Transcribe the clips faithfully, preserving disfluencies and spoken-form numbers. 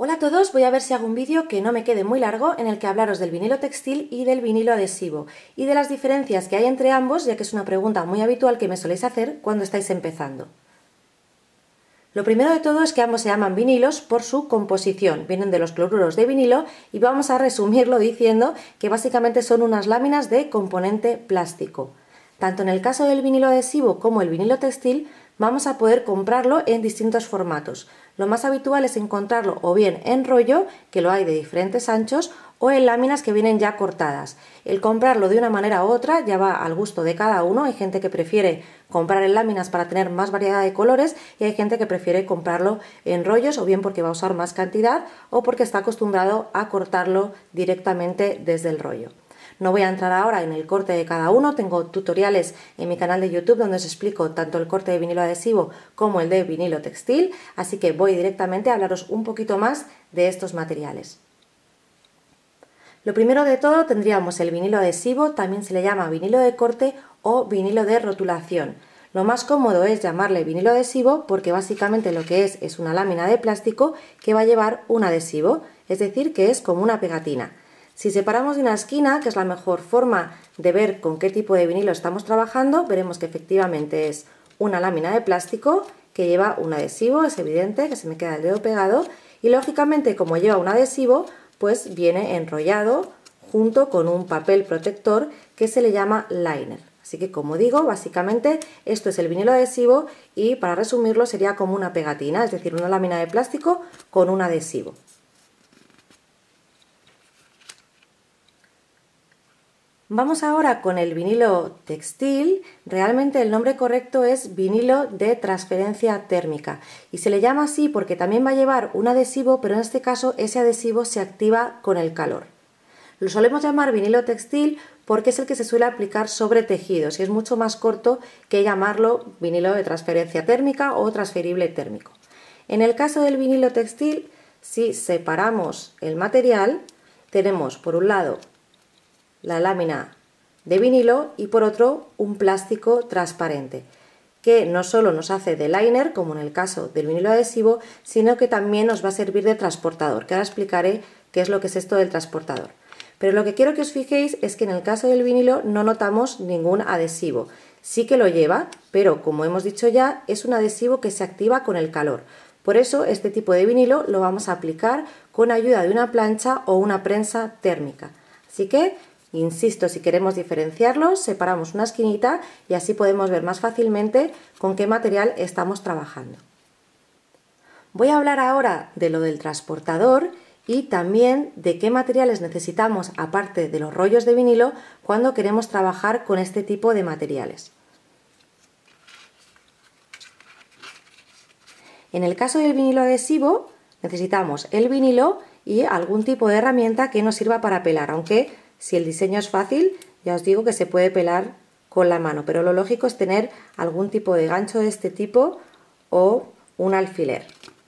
Hola a todos, voy a ver si hago un vídeo que no me quede muy largo en el que hablaros del vinilo textil y del vinilo adhesivo y de las diferencias que hay entre ambos, ya que es una pregunta muy habitual que me soléis hacer cuando estáis empezando. Lo primero de todo es que ambos se llaman vinilos por su composición, vienen de los cloruros de vinilo y vamos a resumirlo diciendo que básicamente son unas láminas de componente plástico. Tanto en el caso del vinilo adhesivo como el vinilo textil vamos a poder comprarlo en distintos formatos. Lo más habitual es encontrarlo o bien en rollo, que lo hay de diferentes anchos, o en láminas que vienen ya cortadas. El comprarlo de una manera u otra ya va al gusto de cada uno. Hay gente que prefiere comprar en láminas para tener más variedad de colores y hay gente que prefiere comprarlo en rollos, o bien porque va a usar más cantidad o porque está acostumbrado a cortarlo directamente desde el rollo. No voy a entrar ahora en el corte de cada uno, tengo tutoriales en mi canal de YouTube donde os explico tanto el corte de vinilo adhesivo como el de vinilo textil, así que voy directamente a hablaros un poquito más de estos materiales. Lo primero de todo tendríamos el vinilo adhesivo, también se le llama vinilo de corte o vinilo de rotulación. Lo más cómodo es llamarle vinilo adhesivo porque básicamente lo que es es una lámina de plástico que va a llevar un adhesivo, es decir, que es como una pegatina. Si separamos de una esquina, que es la mejor forma de ver con qué tipo de vinilo estamos trabajando, veremos que efectivamente es una lámina de plástico que lleva un adhesivo, es evidente que se me queda el dedo pegado, y lógicamente como lleva un adhesivo, pues viene enrollado junto con un papel protector que se le llama liner. Así que, como digo, básicamente esto es el vinilo adhesivo y para resumirlo sería como una pegatina, es decir, una lámina de plástico con un adhesivo. Vamos ahora con el vinilo textil. Realmente el nombre correcto es vinilo de transferencia térmica y se le llama así porque también va a llevar un adhesivo, pero en este caso ese adhesivo se activa con el calor. Lo solemos llamar vinilo textil porque es el que se suele aplicar sobre tejidos y es mucho más corto que llamarlo vinilo de transferencia térmica o transferible térmico. En el caso del vinilo textil, si separamos el material, tenemos por un lado la lámina de vinilo y por otro un plástico transparente que no solo nos hace de liner como en el caso del vinilo adhesivo, sino que también nos va a servir de transportador, que ahora explicaré qué es lo que es esto del transportador. Pero lo que quiero que os fijéis es que en el caso del vinilo no notamos ningún adhesivo. Sí que lo lleva, pero como hemos dicho ya, es un adhesivo que se activa con el calor. Por eso este tipo de vinilo lo vamos a aplicar con ayuda de una plancha o una prensa térmica. Así que insisto, si queremos diferenciarlos, separamos una esquinita y así podemos ver más fácilmente con qué material estamos trabajando. Voy a hablar ahora de lo del transportador y también de qué materiales necesitamos aparte de los rollos de vinilo cuando queremos trabajar con este tipo de materiales. En el caso del vinilo adhesivo necesitamos el vinilo y algún tipo de herramienta que nos sirva para pelar, aunque si el diseño es fácil, ya os digo que se puede pelar con la mano, pero lo lógico es tener algún tipo de gancho de este tipo o un alfiler.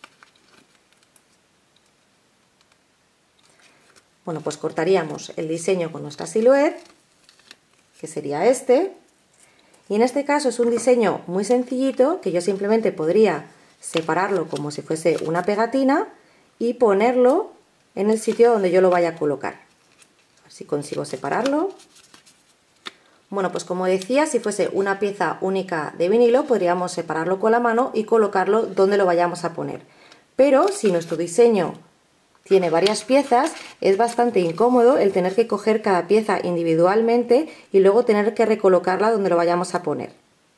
Bueno, pues cortaríamos el diseño con nuestra silueta, que sería este, y en este caso es un diseño muy sencillito que yo simplemente podría separarlo como si fuese una pegatina y ponerlo en el sitio donde yo lo vaya a colocar. Si consigo separarlo. Bueno, pues como decía, si fuese una pieza única de vinilo podríamos separarlo con la mano y colocarlo donde lo vayamos a poner. Pero si nuestro diseño tiene varias piezas, es bastante incómodo el tener que coger cada pieza individualmente y luego tener que recolocarla donde lo vayamos a poner.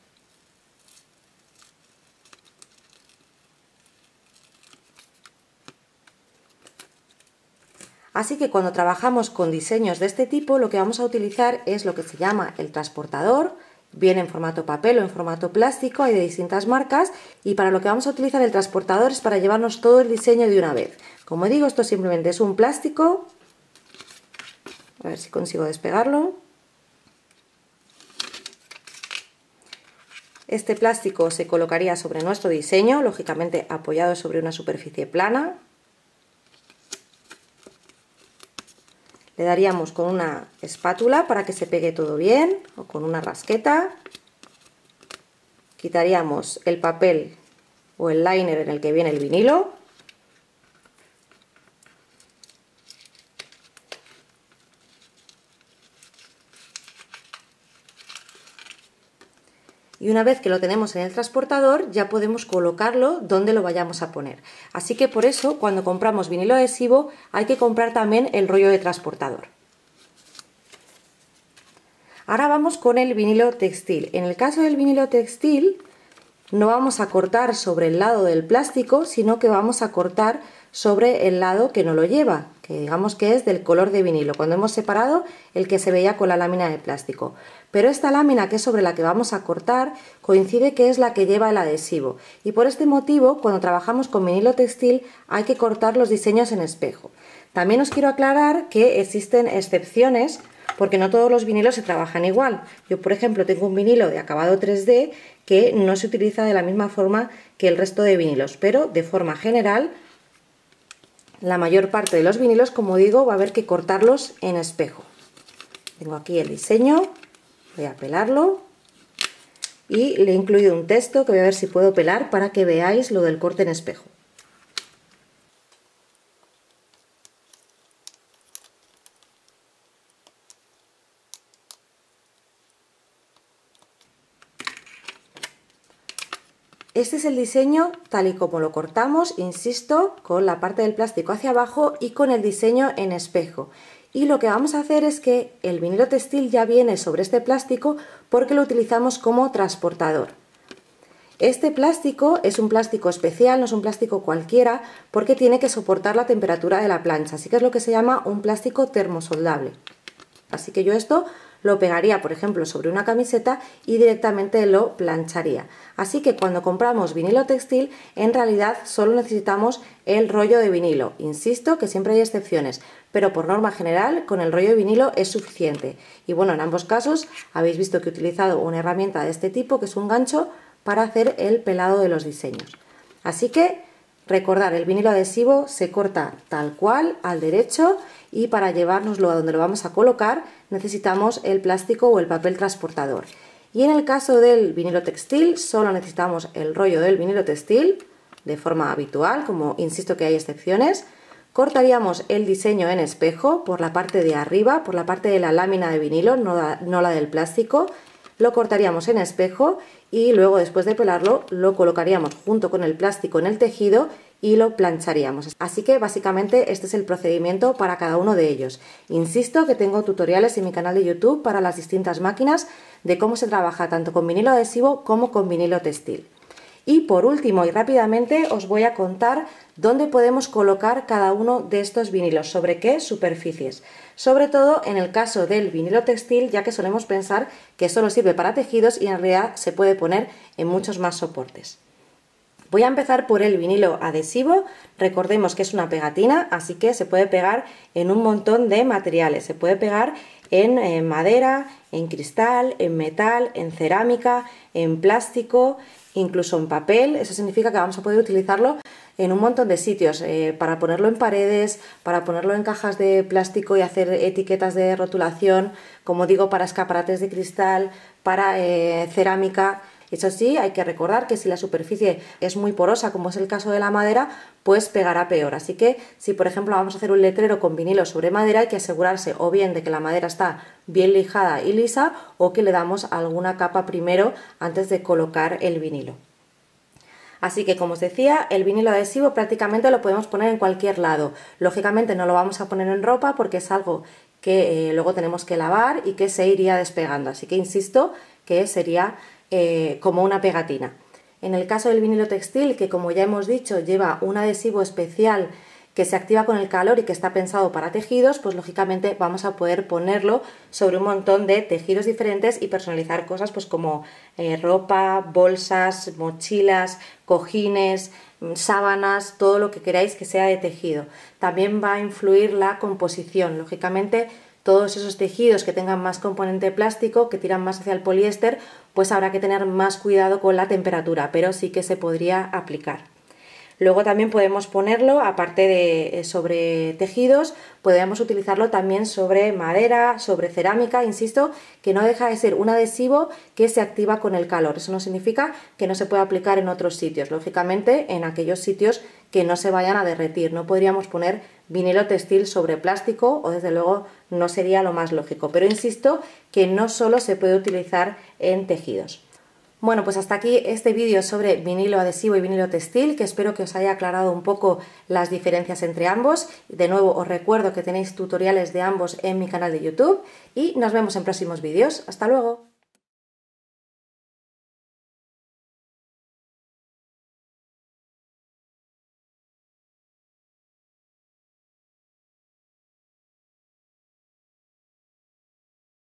Así que cuando trabajamos con diseños de este tipo, lo que vamos a utilizar es lo que se llama el transportador, viene en formato papel o en formato plástico, hay de distintas marcas, y para lo que vamos a utilizar el transportador es para llevarnos todo el diseño de una vez. Como digo, esto simplemente es un plástico, a ver si consigo despegarlo. Este plástico se colocaría sobre nuestro diseño, lógicamente apoyado sobre una superficie plana. Le daríamos con una espátula para que se pegue todo bien o con una rasqueta. Quitaríamos el papel o el liner en el que viene el vinilo y una vez que lo tenemos en el transportador ya podemos colocarlo donde lo vayamos a poner. Así que por eso cuando compramos vinilo adhesivo hay que comprar también el rollo de transportador. Ahora vamos con el vinilo textil. En el caso del vinilo textil no vamos a cortar sobre el lado del plástico, sino que vamos a cortar sobre el lado que no lo lleva, que digamos que es del color de vinilo, cuando hemos separado el que se veía con la lámina de plástico. Pero esta lámina, que es sobre la que vamos a cortar, coincide que es la que lleva el adhesivo, y por este motivo cuando trabajamos con vinilo textil hay que cortar los diseños en espejo. También os quiero aclarar que existen excepciones, porque no todos los vinilos se trabajan igual. Yo, por ejemplo, tengo un vinilo de acabado tres D que no se utiliza de la misma forma que el resto de vinilos, pero de forma general la mayor parte de los vinilos, como digo, va a haber que cortarlos en espejo. Tengo aquí el diseño, voy a pelarlo y le he incluido un texto que voy a ver si puedo pelar para que veáis lo del corte en espejo. Este es el diseño tal y como lo cortamos, insisto, con la parte del plástico hacia abajo y con el diseño en espejo. Y lo que vamos a hacer es que el vinilo textil ya viene sobre este plástico porque lo utilizamos como transportador. Este plástico es un plástico especial, no es un plástico cualquiera, porque tiene que soportar la temperatura de la plancha, así que es lo que se llama un plástico termosoldable. Así que yo esto lo pegaría, por ejemplo, sobre una camiseta y directamente lo plancharía. Así que cuando compramos vinilo textil, en realidad solo necesitamos el rollo de vinilo. Insisto que siempre hay excepciones, pero por norma general con el rollo de vinilo es suficiente. Y bueno, en ambos casos habéis visto que he utilizado una herramienta de este tipo, que es un gancho, para hacer el pelado de los diseños. Así que recordar, el vinilo adhesivo se corta tal cual, al derecho, y para llevárnoslo a donde lo vamos a colocar necesitamos el plástico o el papel transportador. Y en el caso del vinilo textil solo necesitamos el rollo del vinilo textil de forma habitual, como insisto que hay excepciones. Cortaríamos el diseño en espejo por la parte de arriba, por la parte de la lámina de vinilo, no la, no la del plástico. Lo cortaríamos en espejo y luego, después de pelarlo, lo colocaríamos junto con el plástico en el tejido y lo plancharíamos. Así que básicamente este es el procedimiento para cada uno de ellos. Insisto que tengo tutoriales en mi canal de YouTube para las distintas máquinas de cómo se trabaja tanto con vinilo adhesivo como con vinilo textil. Y por último y rápidamente os voy a contar dónde podemos colocar cada uno de estos vinilos, sobre qué superficies. Sobre todo en el caso del vinilo textil, ya que solemos pensar que solo sirve para tejidos y en realidad se puede poner en muchos más soportes. Voy a empezar por el vinilo adhesivo. Recordemos que es una pegatina, así que se puede pegar en un montón de materiales. Se puede pegar en, en madera, en cristal, en metal, en cerámica, en plástico, incluso en papel. Eso significa que vamos a poder utilizarlo en un montón de sitios, eh, para ponerlo en paredes, para ponerlo en cajas de plástico y hacer etiquetas de rotulación, como digo, para escaparates de cristal, para eh, cerámica. Eso sí, hay que recordar que si la superficie es muy porosa, como es el caso de la madera, pues pegará peor. Así que si por ejemplo vamos a hacer un letrero con vinilo sobre madera, hay que asegurarse o bien de que la madera está bien lijada y lisa, o que le damos alguna capa primero antes de colocar el vinilo. Así que, como os decía, el vinilo adhesivo prácticamente lo podemos poner en cualquier lado. Lógicamente no lo vamos a poner en ropa porque es algo que eh, luego tenemos que lavar y que se iría despegando. Así que insisto que sería eh, como una pegatina. En el caso del vinilo textil, que como ya hemos dicho lleva un adhesivo especial que se activa con el calor y que está pensado para tejidos, pues lógicamente vamos a poder ponerlo sobre un montón de tejidos diferentes y personalizar cosas pues como eh, ropa, bolsas, mochilas, cojines, sábanas, todo lo que queráis que sea de tejido. También va a influir la composición, lógicamente todos esos tejidos que tengan más componente plástico, que tiran más hacia el poliéster, pues habrá que tener más cuidado con la temperatura, pero sí que se podría aplicar. Luego también podemos ponerlo, aparte de sobre tejidos, podemos utilizarlo también sobre madera, sobre cerámica. Insisto que no deja de ser un adhesivo que se activa con el calor. Eso no significa que no se pueda aplicar en otros sitios, lógicamente en aquellos sitios que no se vayan a derretir. No podríamos poner vinilo textil sobre plástico, o desde luego no sería lo más lógico, pero insisto que no solo se puede utilizar en tejidos. Bueno, pues hasta aquí este vídeo sobre vinilo adhesivo y vinilo textil, que espero que os haya aclarado un poco las diferencias entre ambos. De nuevo os recuerdo que tenéis tutoriales de ambos en mi canal de YouTube y nos vemos en próximos vídeos. ¡Hasta luego!